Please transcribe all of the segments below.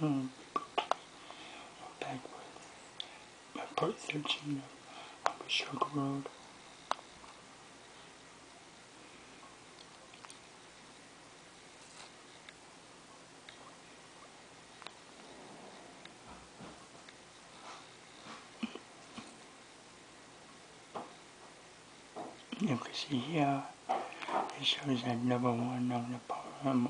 back with part 13 of Struggle Road. You can see here, it shows that number 1 on the bottom.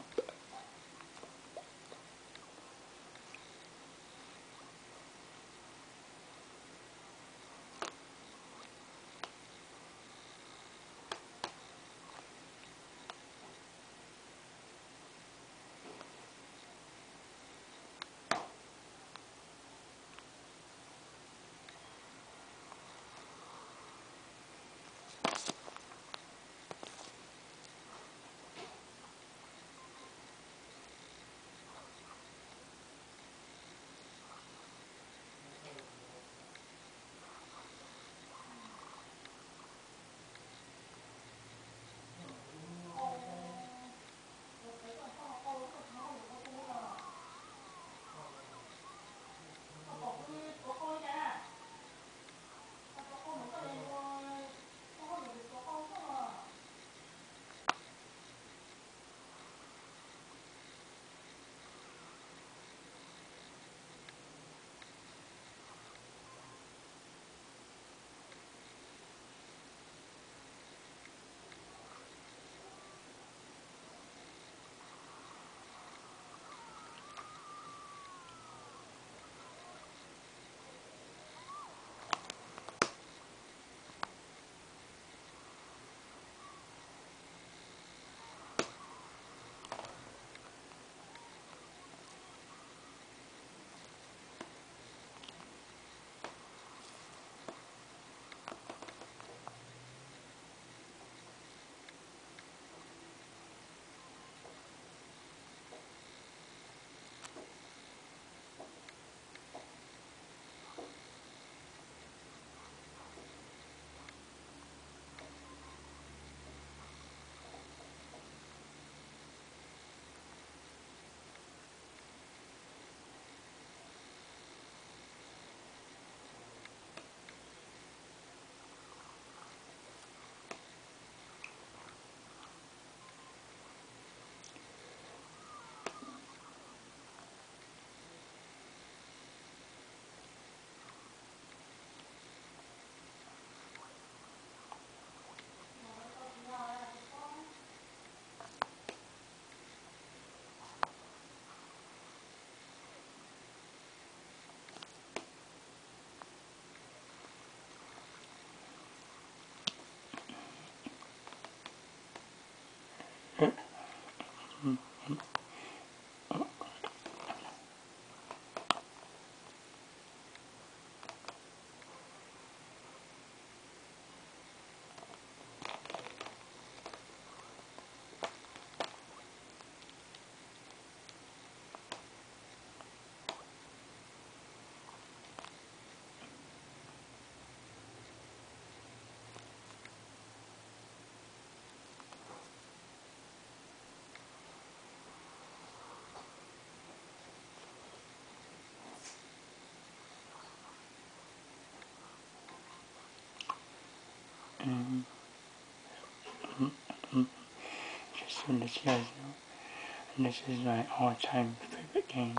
Just to let you guys know, this is my all-time favorite game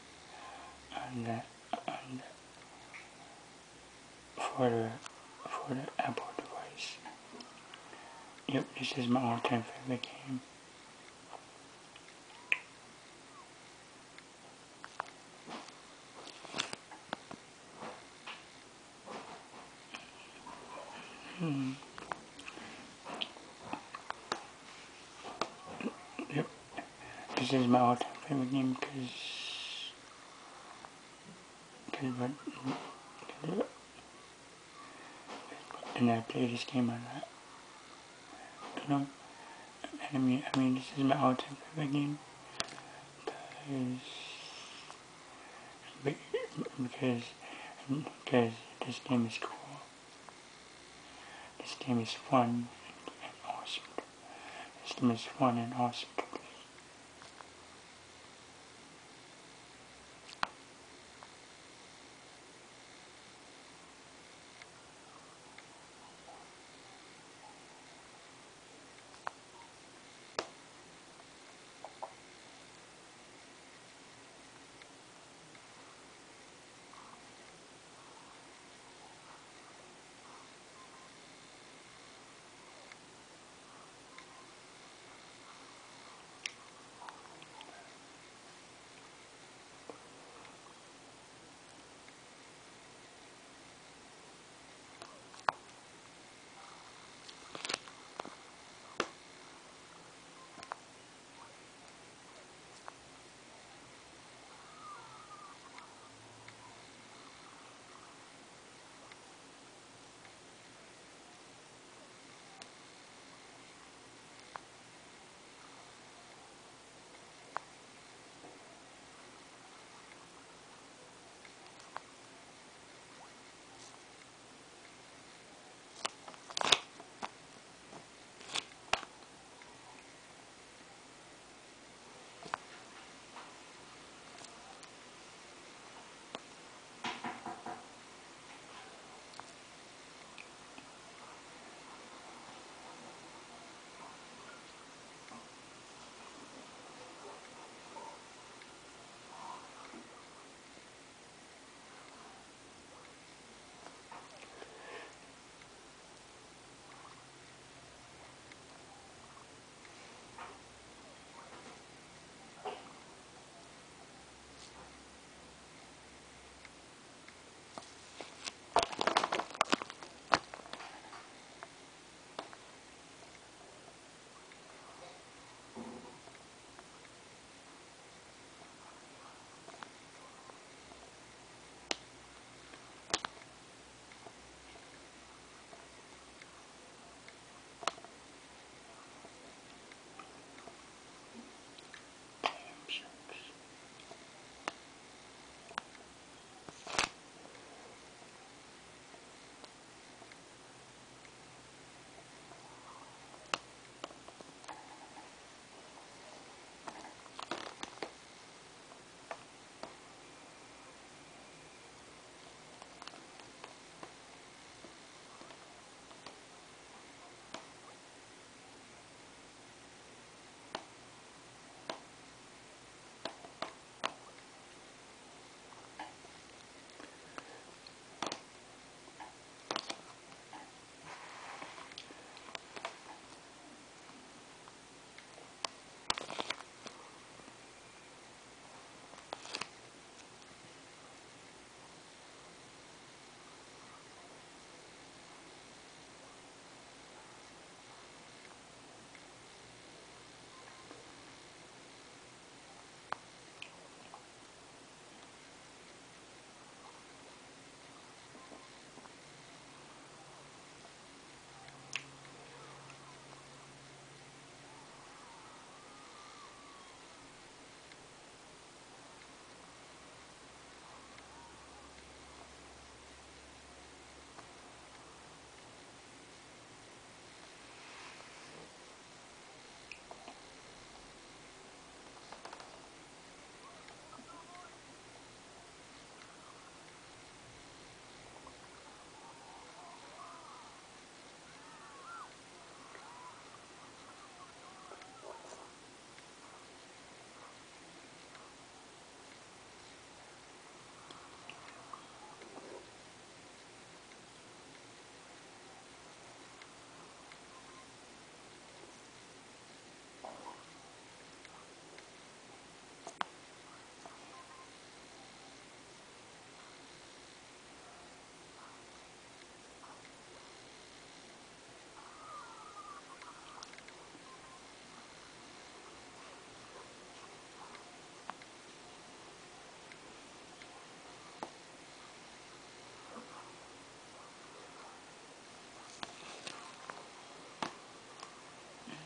on for the Apple device. Yep, this is my all-time favorite game. Yep, this is my all-time favorite game and I play this game a lot. You know, I mean, this is my all-time favorite game because this game is cool. This game is fun and awesome. This game is fun and awesome to play.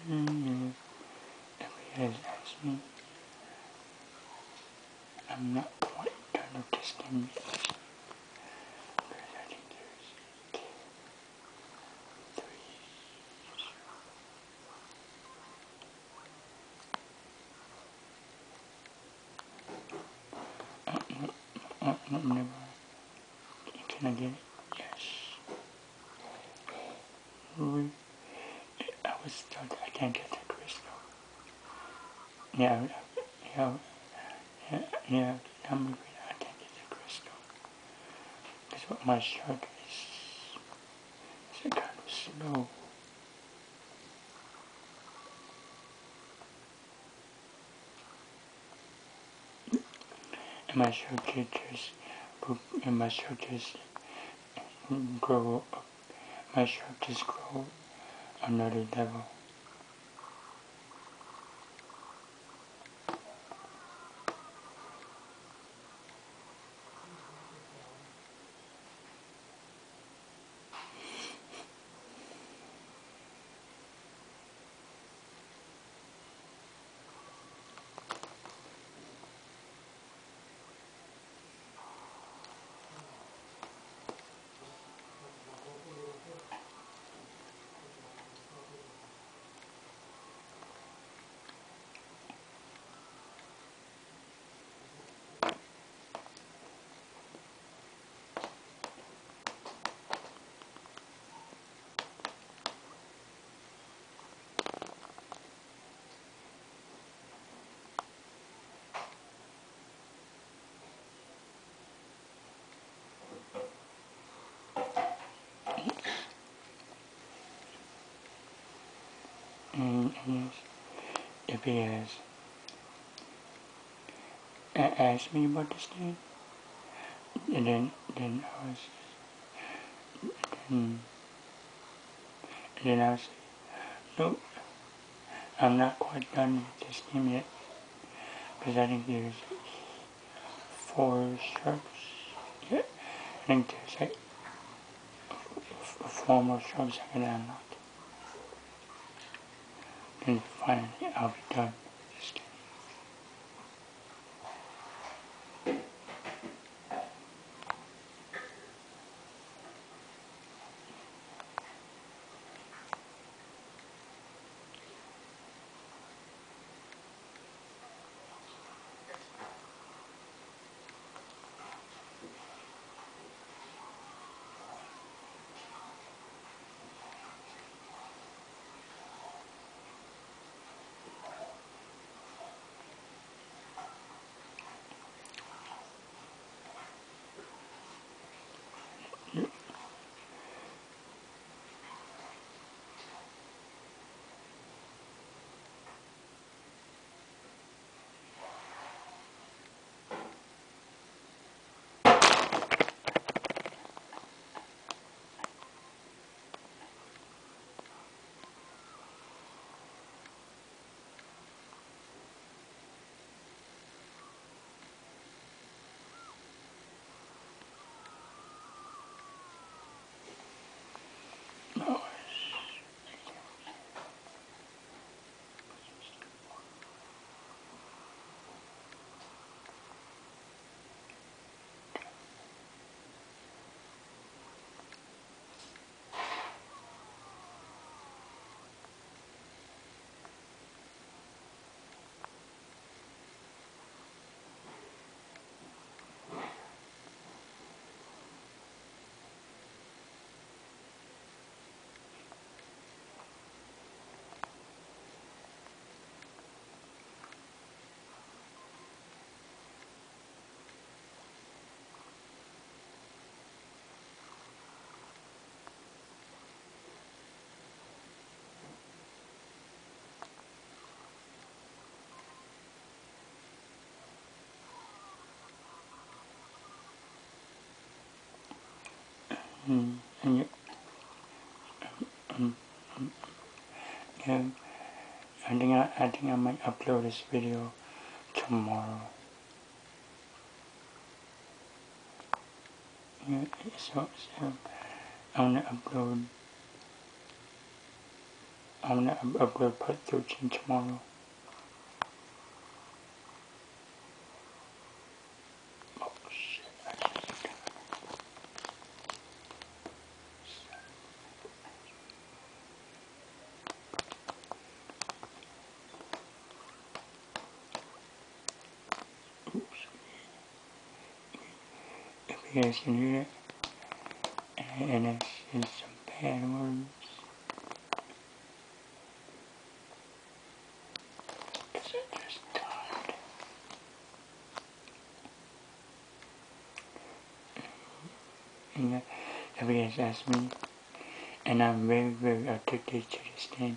If he has asked me, I'm not quite done with this game yet. Because I think there's 3. No, never. Can I get it? Yes. I was stuck. I can't get the crystal. Yeah, I'm afraid I can't get the crystal. That's what my shark is. It's kind of slow. And my shark just poop, and my shark just grow up. My shark just grow another level. And yes, if he has asked me about this game, and then I was, and then I was, nope, I'm not quite done with this game yet, because I think there's 4 sharks. Yeah, I think there's like 4 more sharks I can unlock. And finally, I'll be done with this game. Oh, and yeah, I think I might upload this video tomorrow. Yeah, so I'm gonna upload I'm gonna upload part 13 tomorrow. Oh shit, oops. If you guys can hear it, and it's some bad words. Cause I just died. And if you guys ask me, and I'm very, very addicted to this game.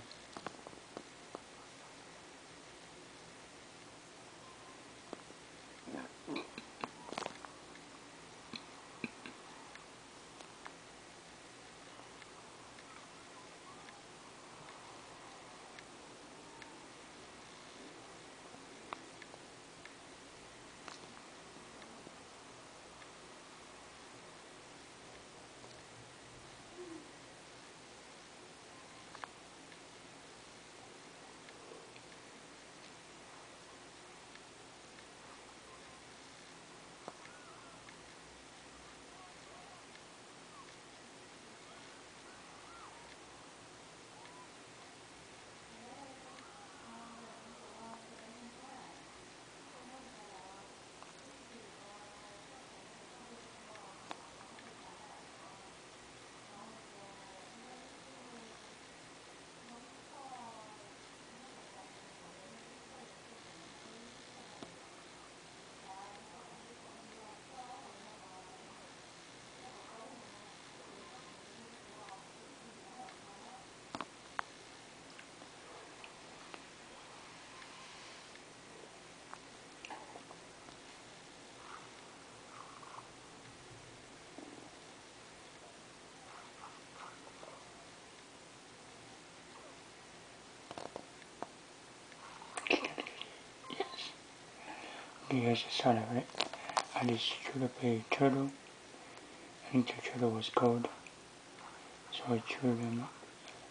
You guys just saw that, right? I just chewed up a turtle. I think the turtle was cold, so I chewed him up.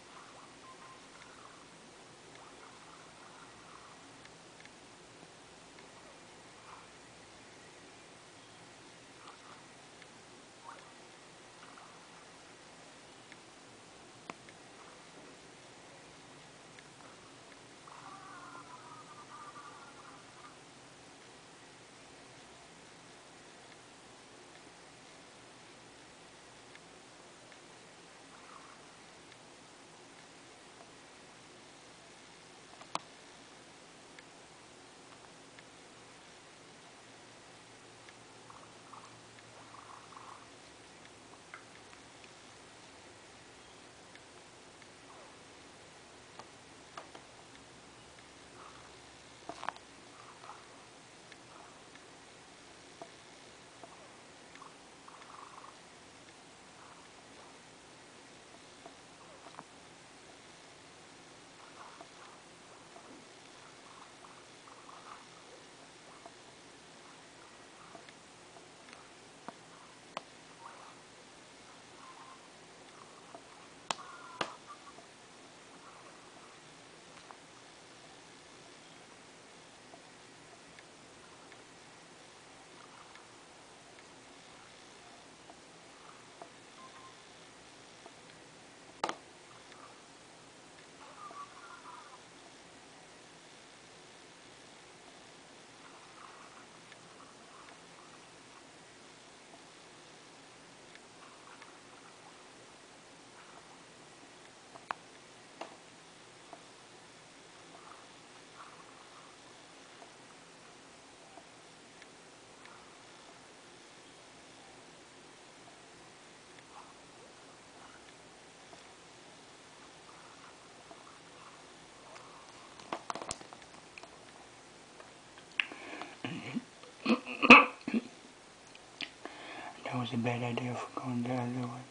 That was a bad idea for going the other way.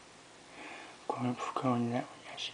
Going that way, yes.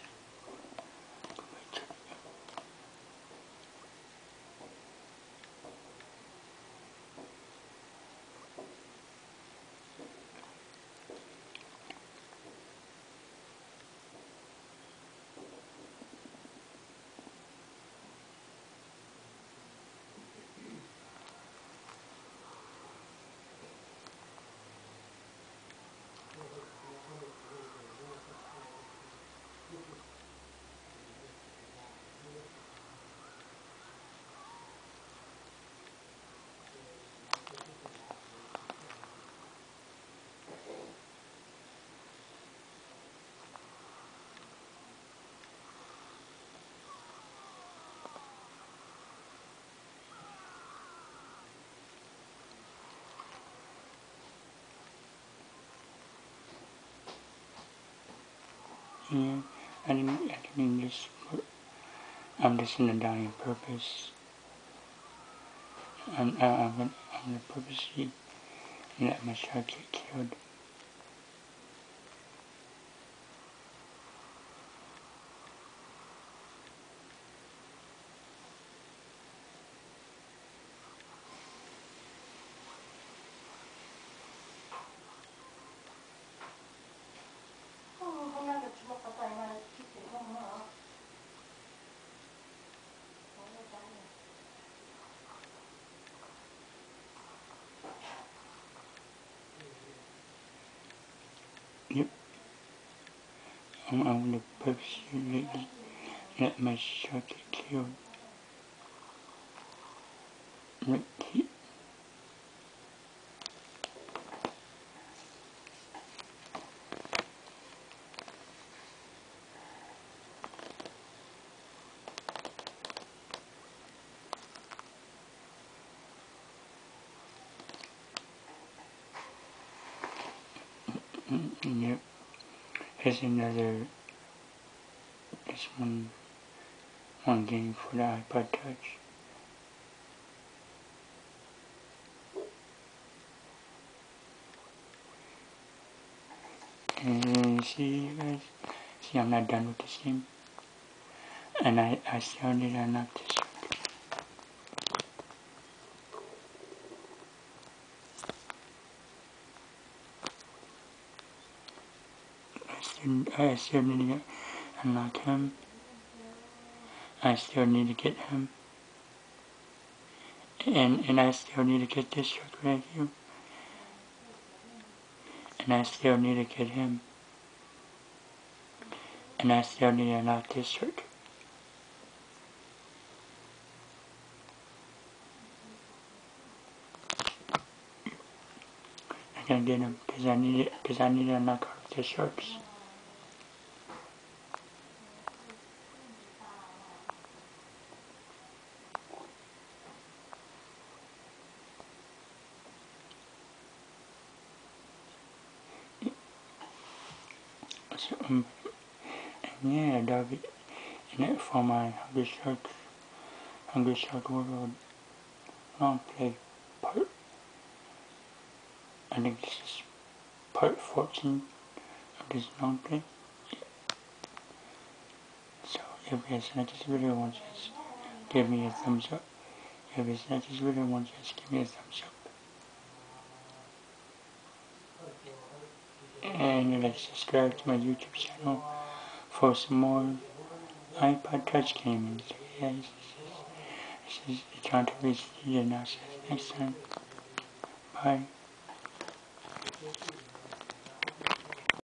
Yeah, I didn't just put, I'm just gonna die on purpose. I'm gonna purposely let my child get killed. Yep, I'm gonna purposely let my child get killed. Right here. Yep, here's another, this one game for the iPod Touch. And see, guys, see, I'm not done with this game. And I still need to unlock this. I still need to unlock him. I still need to get him. And I still need to get this truck right here. And I still need to get him. And I still need to unlock this truck. I gotta get him because I need to unlock all of the sharks. So, yeah, that'll be in it for my Hungry Shark World long play part. I think this is part 14 of this long play. So if you guys like this video, once just give me a thumbs up. If you guys like this video, once just give me a thumbs up. And you'd like to subscribe to my YouTube channel for some more iPod Touch gaming. So yeah, this is the John Teresa, and I'll see you next time. Bye.